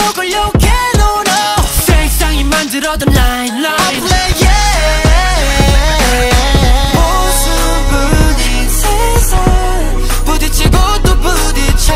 걸려 get on up. 세상이 만들어둔 line I play yeah. 모습은 세상 부딪히고 또 부딪혀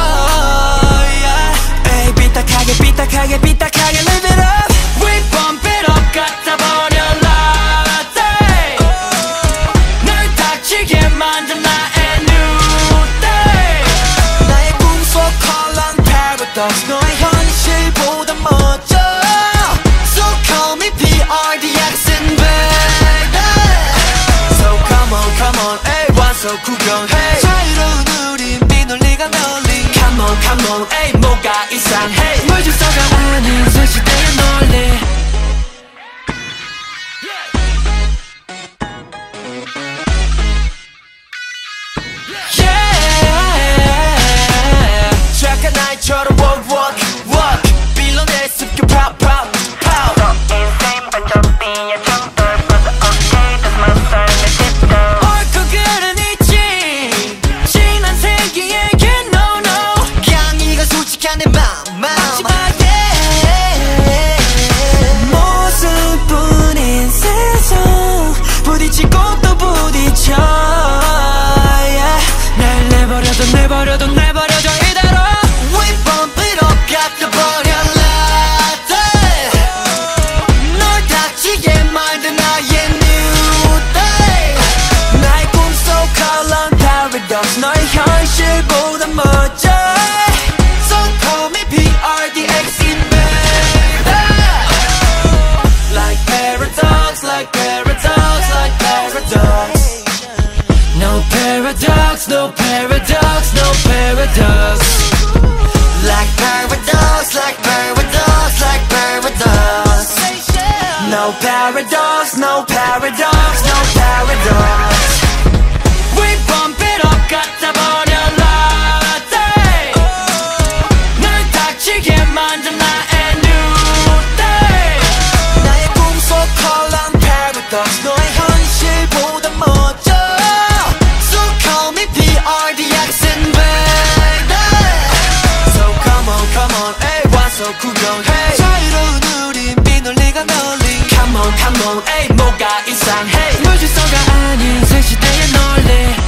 yeah. 에이 삐딱하게 삐딱하게 삐딱하게 live it up. We bump it up 갖다 버려 latte. 널 닥치게 만든 나의 new day. 나의 꿈속 컬러는 paradox 너의 현실보다 멋져. So call me Paradoxx baby. So come on 에이 와서 구경해. 자유로운 우린 비논리가 널리 come on 에이 뭐가 이상해. 물 질서가 아닌 새 시대의 논리. 착한 아이처럼 walk 빌런의 습격 pop 인생 반전 삐에 정돌 벌써 오케이 다시 만 삶의 뒷돌. 옳고 그른 있지 지난 세기에게 no no. 그냥 이건 솔직한 내 맘 마지막에 모습뿐인 세상 부딪히고 또 부딪혀 yeah. 날 내버려둬 이대로. We bump it up 갖다 버려 latte. 널 닥치게 만든 나의 new day. 나의 꿈속 컬러는 paradox 너의 현실보다 멋져. So call me Paradoxx baby. Like paradox like paradox like paradox. No paradox no paradox no paradox. Like paradox like paradox like paradox. No paradox no paradox no paradox. We bump it up 갖다 버려 latte. 널 닥치게 만든 나의 new day. 나의 꿈속 컬러는 paradox 너의 현실보다 멋져. So call me Paradoxx baby. So come on 에이 와서 구경해. 자유로운 우린 비논리가 널리 come on 에이 뭐가 이상해. 물 질서가 아닌 새 시대의 논리.